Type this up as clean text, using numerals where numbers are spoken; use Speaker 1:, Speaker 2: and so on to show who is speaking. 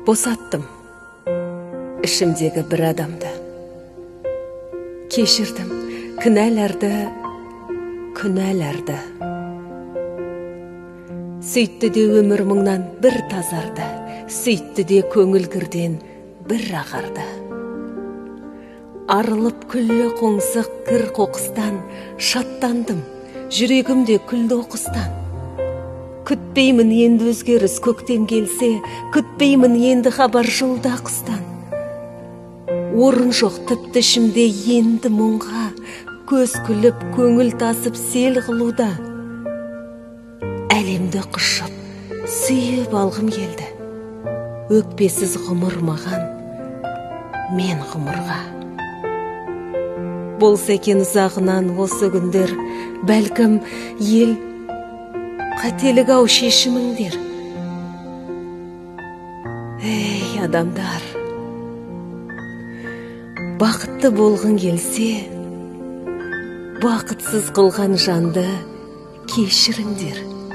Speaker 1: Босаттым ішімдегі бір адамды. Кешірдім кінәларды, күнәларды. Сөйтті де өмір мұңнан бір тазарды, сөйтті де көңіл кірден бір ағарды. Арылып күллі қоңсық кір қоқыстан, шаттандым, жүрегімде күлді оқыстан. Күтпеймін енді өзгеріс көктен келсе, күтпеймін енді хабар жолда қыстан. Орын жоқ тіпті ішімде енді мұңға, көз күліп, көңіл тасып сел қылуда. Әлемді құшып, сүйіп алғым келді. Өкпесіз ғұмыр маған, мен ғұмырға. Болса екен ұзағынан осы күндер, бәлкім ел қателік ау шешіміңдер. Ей адамдар, бақытты болғың келсе, бақытсыз қылған жанды кешіріңдер.